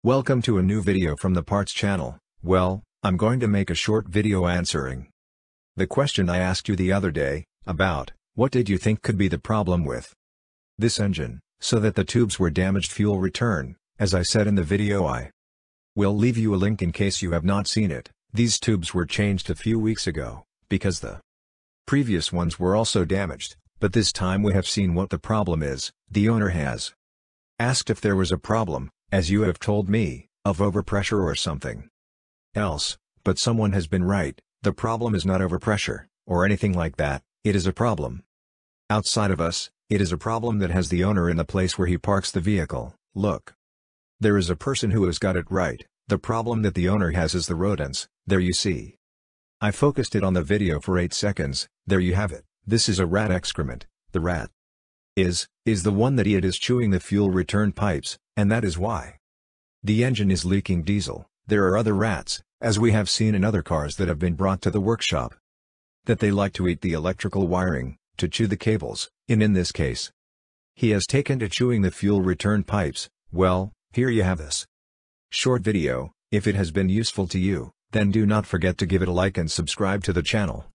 Welcome to a new video from the Parts channel. Well, I'm going to make a short video answering the question I asked you the other day, about, what did you think could be the problem with this engine, so that the tubes were damaged fuel return. As I said in the video, I will leave you a link in case you have not seen it. These tubes were changed a few weeks ago, because the previous ones were also damaged, but this time we have seen what the problem is. The owner has asked if there was a problem, as you have told me, of overpressure or something else, but someone has been right. The problem is not overpressure, or anything like that. It is a problem outside of us. It is a problem that has the owner in the place where he parks the vehicle. Look. There is a person who has got it right. The problem that the owner has is the rodents. There you see. I focused it on the video for 8 seconds. There you have it. This is a rat excrement. The rat is the one that is chewing the fuel return pipes, and that is why the engine is leaking diesel. There are other rats, as we have seen in other cars that have been brought to the workshop, that they like to eat the electrical wiring, to chew the cables, and in this case, he has taken to chewing the fuel return pipes. Well, here you have this short video. If it has been useful to you, then do not forget to give it a like and subscribe to the channel.